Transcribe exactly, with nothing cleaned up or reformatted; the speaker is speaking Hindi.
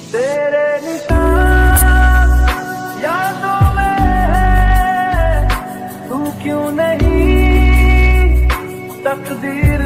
तेरे निशान यादों में है, तू क्यों नहीं तकदीर